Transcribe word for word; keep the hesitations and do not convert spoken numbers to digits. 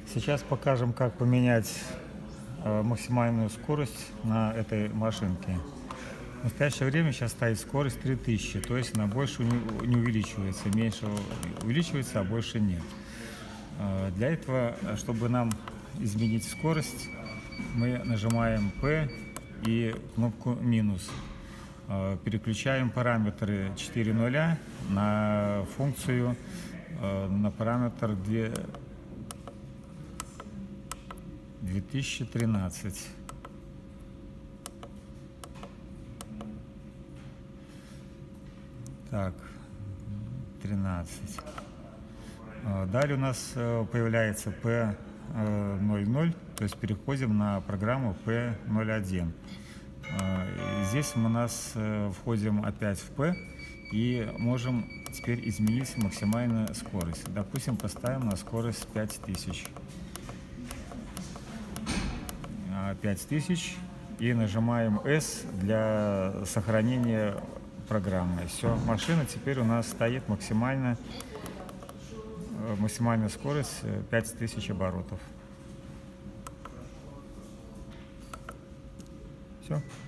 Сейчас покажем, как поменять э, максимальную скорость на этой машинке. В настоящее время сейчас стоит скорость три тысячи, то есть она больше не, не увеличивается, меньше увеличивается, а больше нет. Э, Для этого, чтобы нам изменить скорость, мы нажимаем P и кнопку минус. Э, Переключаем параметры четыре нуля на функцию, э, на параметр две тысячи тринадцать. Так, тринадцать. Далее у нас появляется P ноль ноль, то есть переходим на программу P ноль один. Здесь мы у нас входим опять в P и можем теперь изменить максимальную скорость. Допустим, поставим на скорость пять тысяч. пять тысяч и нажимаем S для сохранения программы. Все, машина теперь у нас стоит максимально, максимальная скорость пять тысяч оборотов. Все.